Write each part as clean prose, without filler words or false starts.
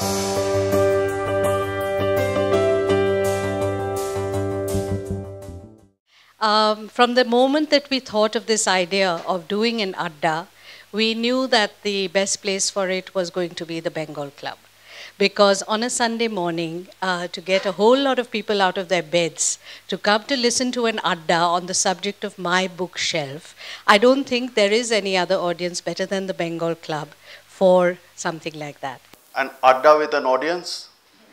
From the moment that we thought of this idea of doing an adda, we knew that the best place for it was going to be the Bengal Club. Because on a Sunday morning, to get a whole lot of people out of their beds to come to listen to an adda on the subject of my bookshelf, I don't think there is any other audience better than the Bengal Club for something like that. An adda with an audience,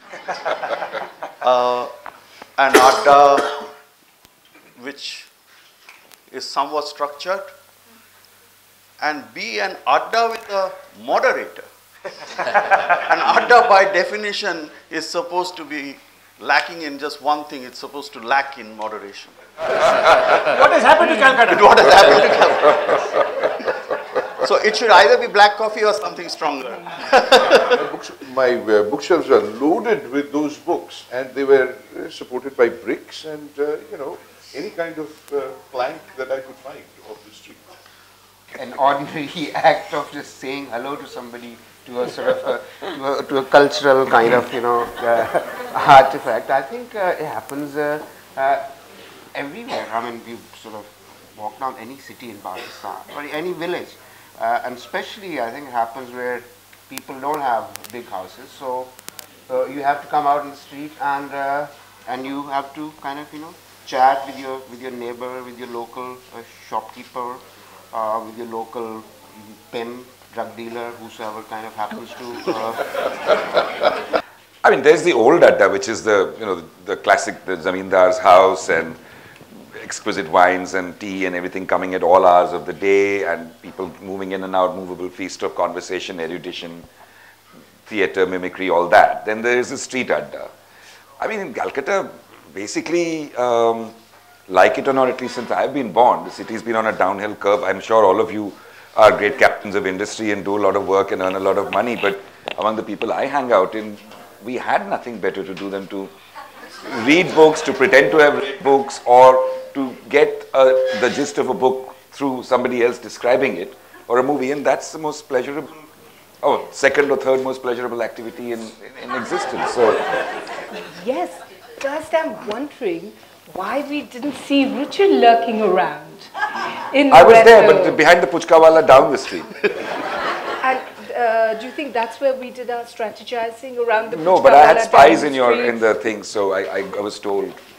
an adda which is somewhat structured, and B, an adda with a moderator. An adda by definition is supposed to be lacking in just one thing, it's supposed to lack in moderation. What has happened to Calcutta? What has happened to Calcutta? So it should either be black coffee or something stronger. My bookshelves are loaded with those books, and they were supported by bricks and, you know, any kind of plank that I could find off the street. An ordinary act of just saying hello to somebody, to a sort of to a cultural kind of, you know, artifact. I think it happens everywhere. I mean, we sort of walk down any city in Pakistan or any village, and especially I think it happens where people don't have big houses, so you have to come out in the street and you have to kind of, you know, chat with your neighbor, with your local shopkeeper, with your local pimp, drug dealer, whosoever kind of happens to. I mean, there's the old adda, which is the, you know, the classic, the zamindar's house and exquisite wines and tea and everything coming at all hours of the day, and people moving in and out, movable feast of conversation, erudition, theatre, mimicry, all that. Then there is the street adda. I mean, in Calcutta, basically, like it or not, at least since I've been born, the city's been on a downhill curve. I'm sure all of you are great captains of industry and do a lot of work and earn a lot of money, but among the people I hang out in, we had nothing better to do than to read books, to pretend to have read books, or to get the gist of a book through somebody else describing it, or a movie, and that's the most pleasurable, second or third most pleasurable activity in existence. So, yes, just I'm wondering why we didn't see Richard lurking around. I was there, but behind the Puchka Wala down the street. And do you think that's where we did our strategizing around the Puchka No, but I had Wala spies down in the the thing, so I was told.